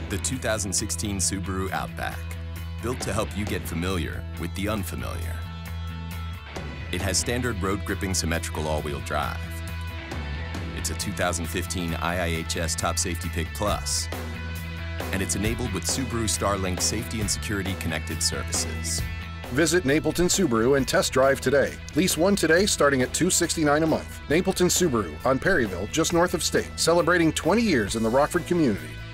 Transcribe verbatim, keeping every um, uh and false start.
The two thousand sixteen Subaru Outback, built to help you get familiar with the unfamiliar. It has standard road-gripping symmetrical all-wheel drive. It's a two thousand fifteen I I H S Top Safety Pick Plus, and it's enabled with Subaru Starlink safety and security connected services. Visit Napleton Subaru and test drive today. Lease one today starting at two hundred sixty-nine dollars a month. Napleton Subaru on Perryville, just north of State, celebrating twenty years in the Rockford community.